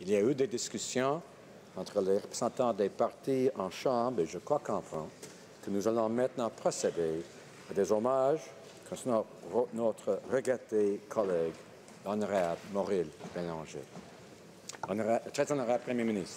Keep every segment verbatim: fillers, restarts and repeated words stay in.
Il y a eu des discussions entre les représentants des partis en Chambre et je crois qu'enfin que nous allons maintenant procéder à des hommages concernant notre regretté collègue, l'honorable Maurice Bélanger. Honorable, très honorable Premier ministre.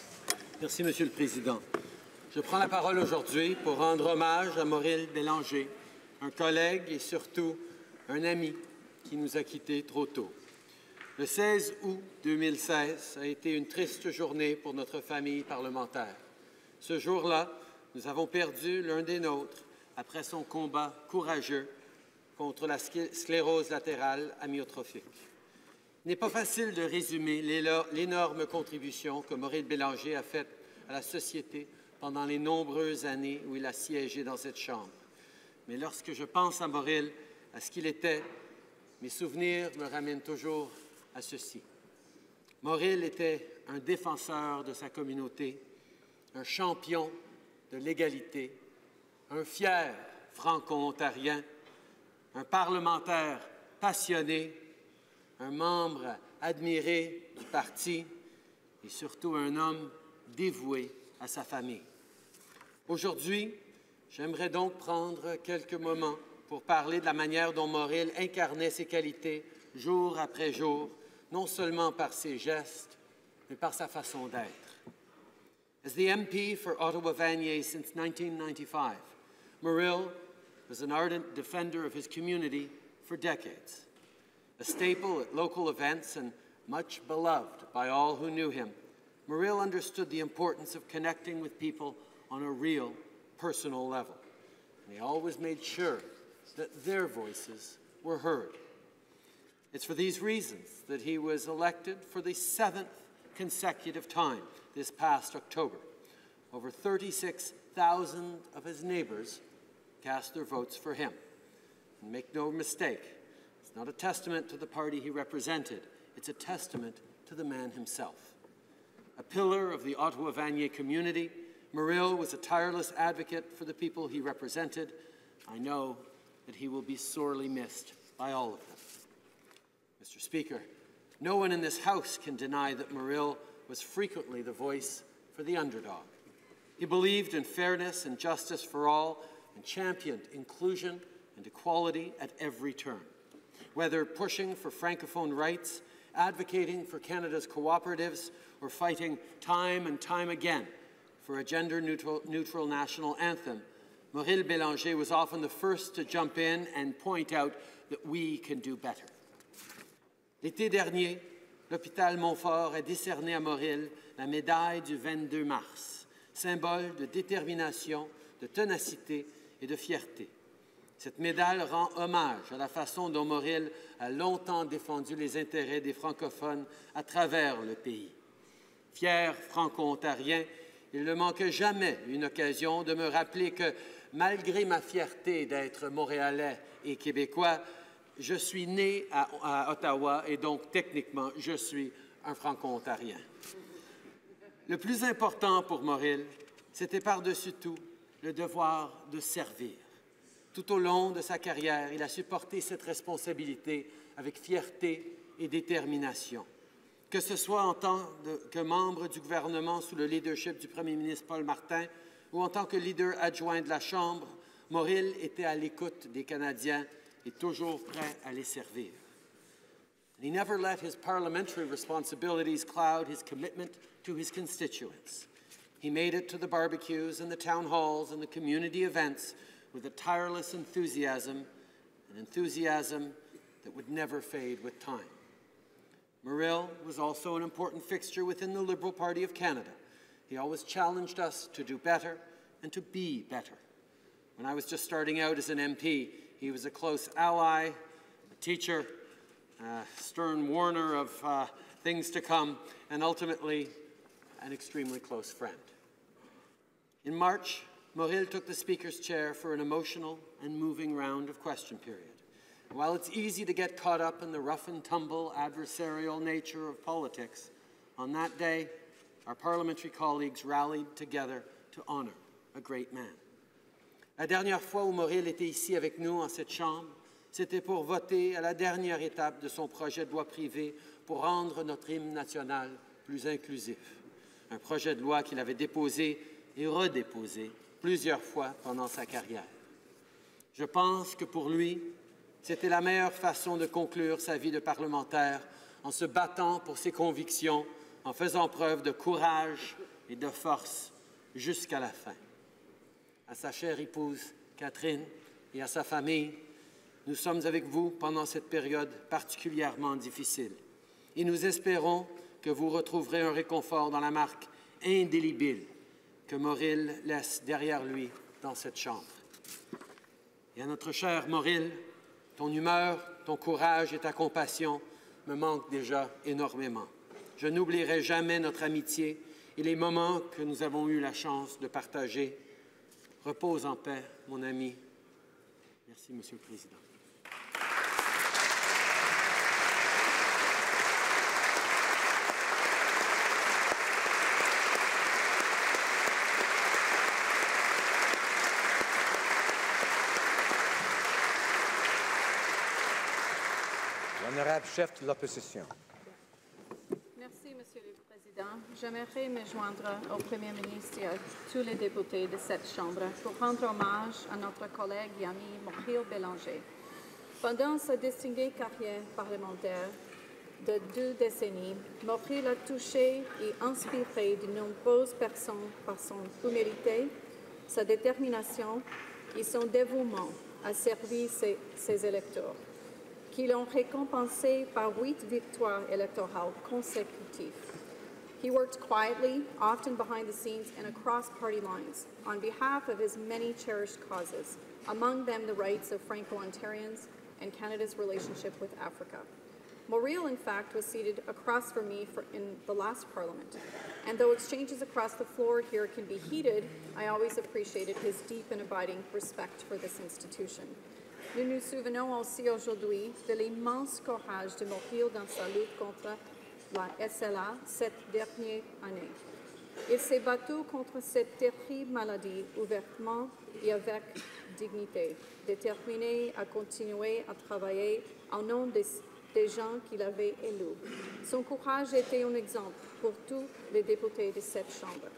Merci, Monsieur le Président. Je prends la parole aujourd'hui pour rendre hommage à Maurice Bélanger, un collègue et surtout un ami qui nous a quittés trop tôt. Le seize août deux mille seize a été une triste journée pour notre famille parlementaire. Ce jour-là, nous avons perdu l'un des nôtres après son combat courageux contre la sclérose latérale amyotrophique. Il n'est pas facile de résumer l'énorme contribution que Maurice Bélanger a faite à la société pendant les nombreuses années où il a siégé dans cette Chambre. Mais lorsque je pense à Maurice, à ce qu'il était, mes souvenirs me ramènent toujours à ceci. Maurice était un défenseur de sa communauté, un champion de l'égalité, un fier franco-ontarien, un parlementaire passionné, un membre admiré du parti et surtout un homme dévoué à sa famille. Aujourd'hui, j'aimerais donc prendre quelques moments pour parler de la manière dont Maurice incarnait ses qualités jour après jour, non seulement par ses gestes, mais par sa façon d'être. As the M P for Ottawa-Vanier since nineteen ninety-five, Maurice was an ardent defender of his community for decades. A staple at local events and much beloved by all who knew him, Maurice understood the importance of connecting with people on a real, personal level. And he always made sure that their voices were heard. It's for these reasons that he was elected for the seventh consecutive time this past October. Over thirty-six thousand of his neighbours cast their votes for him. And make no mistake, it's not a testament to the party he represented, it's a testament to the man himself. A pillar of the Ottawa-Vanier community, Maurice was a tireless advocate for the people he represented. I know that he will be sorely missed by all of them. Mister Speaker, no one in this House can deny that Maurice was frequently the voice for the underdog. He believed in fairness and justice for all and championed inclusion and equality at every turn. Whether pushing for Francophone rights, advocating for Canada's cooperatives, or fighting time and time again for a gender-neutral neutral national anthem, Maurice Bélanger was often the first to jump in and point out that we can do better. L'été dernier, l'hôpital Montfort a décerné à Maurice la médaille du vingt-deux mars, symbole de détermination, de ténacité et de fierté. Cette médaille rend hommage à la façon dont Maurice a longtemps défendu les intérêts des francophones à travers le pays. Fier franco-ontarien, il ne manque jamais une occasion de me rappeler que, malgré ma fierté d'être montréalais et québécois, je suis né à, à Ottawa et donc, techniquement, je suis un franco-ontarien. Le plus important pour Maurice, c'était par-dessus tout le devoir de servir. Tout au long de sa carrière, il a supporté cette responsabilité avec fierté et détermination. Que ce soit en tant de, que membre du gouvernement sous le leadership du premier ministre Paul Martin ou en tant que leader adjoint de la Chambre, Maurice était à l'écoute des Canadiens et toujours prêt à les servir. He never let his parliamentary responsibilities cloud his commitment to his constituents. He made it to the barbecues and the town halls and the community events with a tireless enthusiasm, an enthusiasm that would never fade with time. Maurice was also an important fixture within the Liberal Party of Canada. He always challenged us to do better and to be better. When I was just starting out as an M P, he was a close ally, a teacher, a stern warner of uh, things to come, and ultimately an extremely close friend. In March, Maurice took the Speaker's chair for an emotional and moving round of question period. While it's easy to get caught up in the rough-and-tumble adversarial nature of politics, on that day, our parliamentary colleagues rallied together to honour a great man. La dernière fois où Maurice était ici avec nous en cette Chambre, c'était pour voter à la dernière étape de son projet de loi privée pour rendre notre hymne national plus inclusif. Un projet de loi qu'il avait déposé et redéposé plusieurs fois pendant sa carrière. Je pense que pour lui, c'était la meilleure façon de conclure sa vie de parlementaire en se battant pour ses convictions, en faisant preuve de courage et de force jusqu'à la fin. À sa chère épouse Catherine et à sa famille, nous sommes avec vous pendant cette période particulièrement difficile. Et nous espérons que vous retrouverez un réconfort dans la marque indélébile que Mauril laisse derrière lui dans cette chambre. Et à notre cher Mauril, ton humeur, ton courage et ta compassion me manquent déjà énormément. Je n'oublierai jamais notre amitié et les moments que nous avons eu la chance de partager. Repose en paix, mon ami. Merci, Monsieur le Président. L'honorable chef de l'opposition. Merci, Monsieur le Président. J'aimerais me joindre au Premier ministre et à tous les députés de cette Chambre pour rendre hommage à notre collègue et ami Mauril Bélanger. Pendant sa distinguée carrière parlementaire de deux décennies, Mauril a touché et inspiré de nombreuses personnes par son humilité, sa détermination et son dévouement à servir ses, ses électeurs, qui l'ont récompensé par huit victoires électorales consécutives. He worked quietly, often behind the scenes and across party lines, on behalf of his many cherished causes, among them the rights of Franco-Ontarians and Canada's relationship with Africa. Mauril, in fact, was seated across from me for, in the last Parliament, and though exchanges across the floor here can be heated, I always appreciated his deep and abiding respect for this institution. Nous nous souvenons aussi aujourd'hui de l'immense courage de Mauril dans sa lutte contre la S L A cette dernière année. Il s'est battu contre cette terrible maladie ouvertement et avec dignité, déterminé à continuer à travailler au nom des, des gens qu'il avait élus. Son courage était un exemple pour tous les députés de cette Chambre.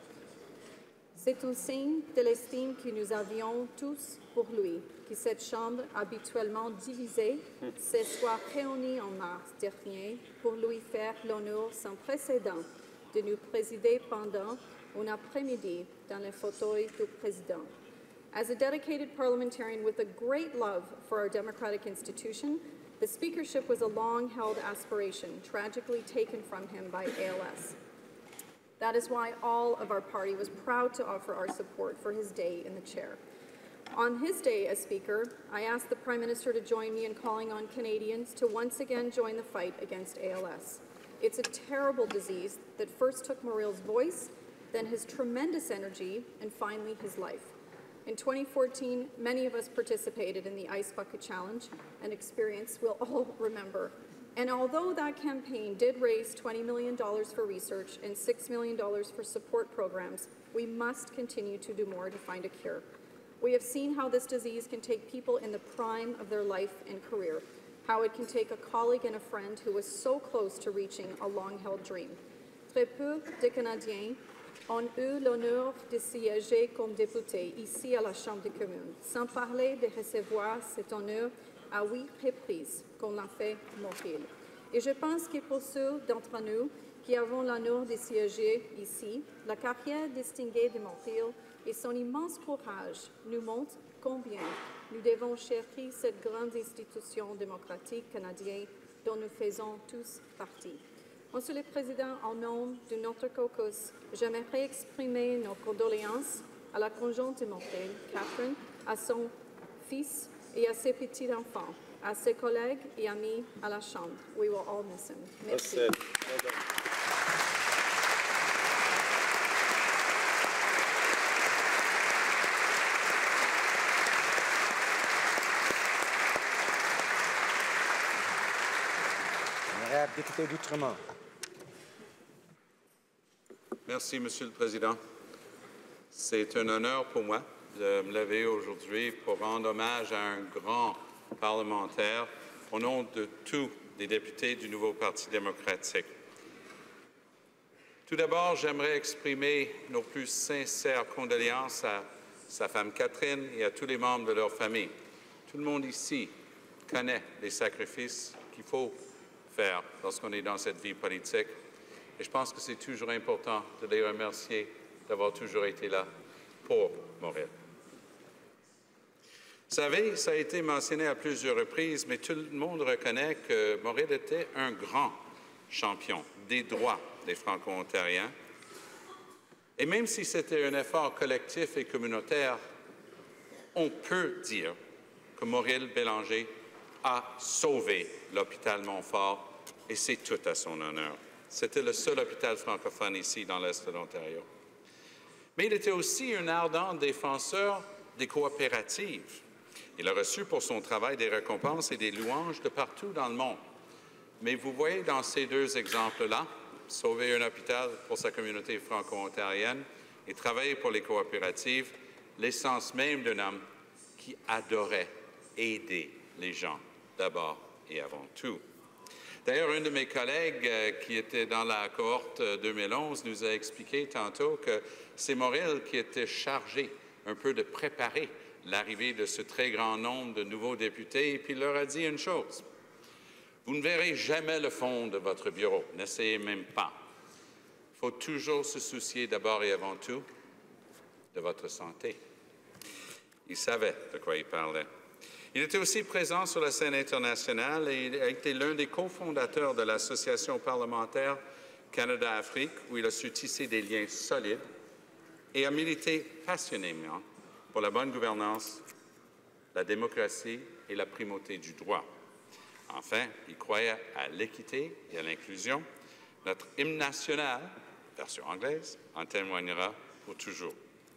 C'est un signe de l'estime que nous avions tous pour lui, que cette Chambre, habituellement divisée, se soit réunie en mars dernier pour lui faire l'honneur sans précédent de nous présider pendant un après-midi dans le fauteuil du président. As a dedicated parliamentarian with a great love for our democratic institution, the speakership was a long-held aspiration, tragically taken from him by A L S. That is why all of our party was proud to offer our support for his day in the chair. On his day as Speaker, I asked the Prime Minister to join me in calling on Canadians to once again join the fight against A L S. It's a terrible disease that first took Mauril's voice, then his tremendous energy, and finally his life. In twenty fourteen, many of us participated in the Ice Bucket Challenge, an experience we'll all remember. And although that campaign did raise twenty million dollars for research and six million dollars for support programs, we must continue to do more to find a cure. We have seen how this disease can take people in the prime of their life and career, how it can take a colleague and a friend who was so close to reaching a long-held dream. Très peu de Canadiens ont eu l'honneur de siéger comme députés ici à la Chambre des communes, sans parler de recevoir cet honneur à huit reprises, comme l'a fait Mauril. Et je pense que pour ceux d'entre nous qui avons l'honneur de siéger ici, la carrière distinguée de Mauril et son immense courage nous montrent combien nous devons chérir cette grande institution démocratique canadienne dont nous faisons tous partie. Monsieur le Président, au nom de notre caucus, j'aimerais exprimer nos condoléances à la conjointe de Mauril, Catherine, à son fils et à ses petits-enfants, à ses collègues et amis à la Chambre. We will all miss him. Merci. Well done. Honorable député d'Outremont. Merci, Monsieur le Président. C'est un honneur pour moi de me lever aujourd'hui pour rendre hommage à un grand parlementaire au nom de tous des députés du nouveau Parti démocratique. Tout d'abord, j'aimerais exprimer nos plus sincères condoléances à sa femme Catherine et à tous les membres de leur famille. Tout le monde ici connaît les sacrifices qu'il faut faire lorsqu'on est dans cette vie politique. Et je pense que c'est toujours important de les remercier d'avoir toujours été là pour Mauriel. Vous savez, ça a été mentionné à plusieurs reprises, mais tout le monde reconnaît que Mauriel était un grand champion des droits des Franco-Ontariens. Et même si c'était un effort collectif et communautaire, on peut dire que Mauriel Bélanger a sauvé l'hôpital Montfort et c'est tout à son honneur. C'était le seul hôpital francophone ici dans l'Est de l'Ontario. Mais il était aussi un ardent défenseur des coopératives. Il a reçu pour son travail des récompenses et des louanges de partout dans le monde. Mais vous voyez dans ces deux exemples-là, sauver un hôpital pour sa communauté franco-ontarienne et travailler pour les coopératives, l'essence même d'un homme qui adorait aider les gens d'abord et avant tout. D'ailleurs, un de mes collègues euh, qui était dans la cohorte deux mille onze nous a expliqué tantôt que c'est Mauriel qui était chargé un peu de préparer l'arrivée de ce très grand nombre de nouveaux députés et puis il leur a dit une chose. Vous ne verrez jamais le fond de votre bureau, n'essayez même pas. Il faut toujours se soucier d'abord et avant tout de votre santé. Il savait de quoi il parlait. Il était aussi présent sur la scène internationale et il a été l'un des cofondateurs de l'Association parlementaire Canada-Afrique, où il a su tisser des liens solides et a milité passionnément pour la bonne gouvernance, la démocratie et la primauté du droit. Enfin, il croyait à l'équité et à l'inclusion. Notre hymne national, version anglaise, en témoignera pour toujours.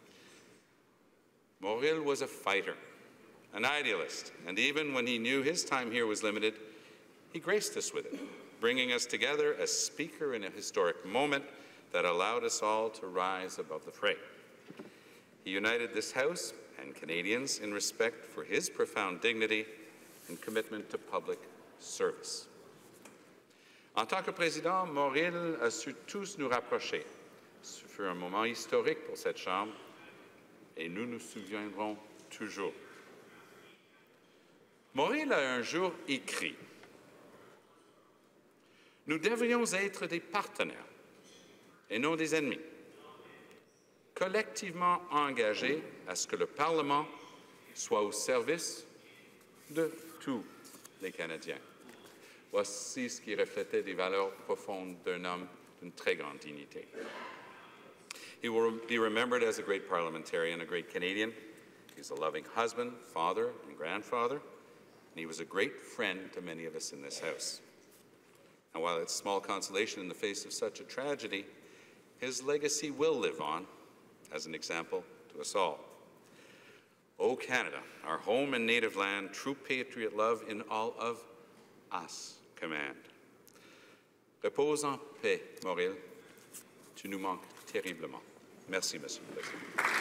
Mauriel was a fighter, an idealist, and even when he knew his time here was limited, he graced us with it, bringing us together as speaker in a historic moment that allowed us all to rise above the fray. He united this House and Canadians in respect for his profound dignity and commitment to public service. En tant que président, Mauriel a su tous nous rapprocher. Ce fut un moment historique pour cette Chambre et nous nous souviendrons toujours. Mauriel a un jour écrit « Nous devrions être des partenaires et non des ennemis, collectivement engagés à ce que le Parlement soit au service de tous les Canadiens. » Voici ce qui reflétait des valeurs profondes d'un homme d'une très grande dignité. He will be remembered as a great parliamentarian, a great Canadian. He's a loving husband, father, and grandfather, and he was a great friend to many of us in this House. And while it's small consolation in the face of such a tragedy, his legacy will live on as an example to us all. O Canada, our home and native land, true patriot love in all of us command. Repose en paix, Mauriel. Tu nous manques terriblement. Merci, Monsieur le Président.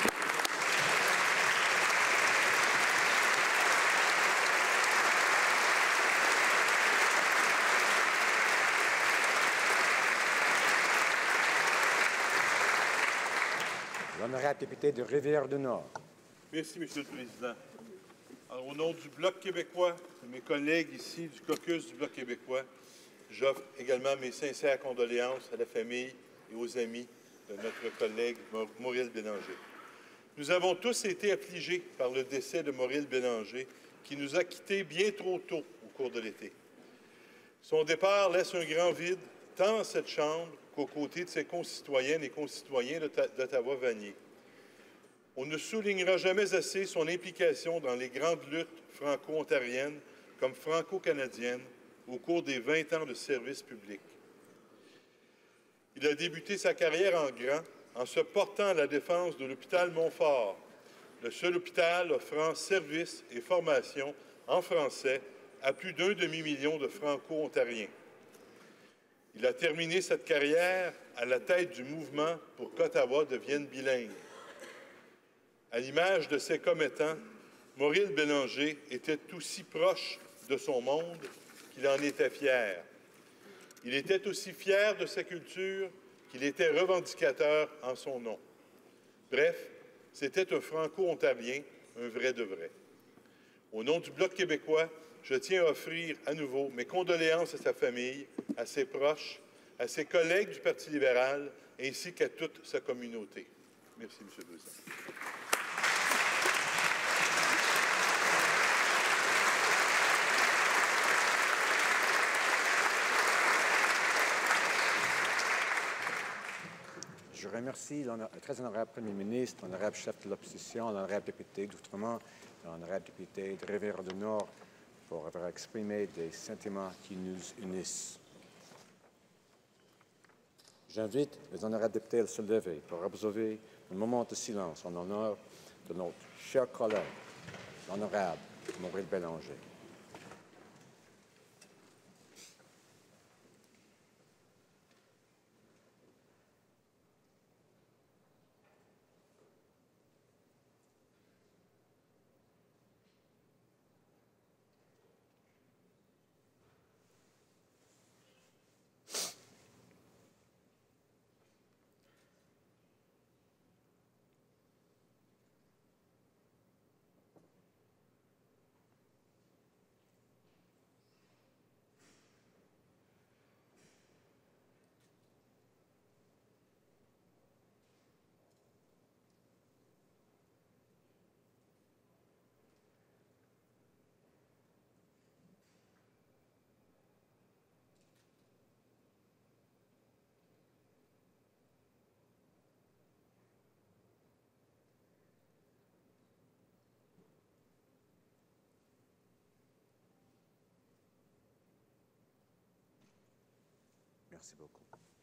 L'honorable député de Rivière-du-Nord. Merci, Monsieur le Président. Alors, au nom du Bloc québécois, de mes collègues ici du caucus du Bloc québécois, j'offre également mes sincères condoléances à la famille et aux amis de notre collègue Mauriel Bélanger. Nous avons tous été affligés par le décès de Mauriel Bélanger, qui nous a quittés bien trop tôt au cours de l'été. Son départ laisse un grand vide, tant dans cette Chambre qu'aux côtés de ses concitoyennes et concitoyens d'Ottawa-Vanier. On ne soulignera jamais assez son implication dans les grandes luttes franco-ontariennes comme franco-canadiennes au cours des vingt ans de service public. Il a débuté sa carrière en grand en se portant à la défense de l'hôpital Montfort, le seul hôpital offrant services et formation en français à plus d'un demi-million de franco-ontariens. Il a terminé cette carrière à la tête du mouvement pour qu'Ottawa devienne bilingue. À l'image de ses commettants, Mauriel Bélanger était aussi proche de son monde qu'il en était fier. Il était aussi fier de sa culture qu'il était revendicateur en son nom. Bref, c'était un franco-ontarien, un vrai de vrai. Au nom du Bloc québécois, je tiens à offrir à nouveau mes condoléances à sa famille, à ses proches, à ses collègues du Parti libéral, ainsi qu'à toute sa communauté. Merci, M. le Président. Je remercie le très honorable Premier ministre, l'honorable chef de l'opposition, l'honorable député d'Outremont, l'honorable député de Rivière-du-Nord pour avoir exprimé des sentiments qui nous unissent. J'invite les honorables députés à se lever pour observer un moment de silence en honneur de notre cher collègue, l'honorable Maurice Bélanger. Merci beaucoup.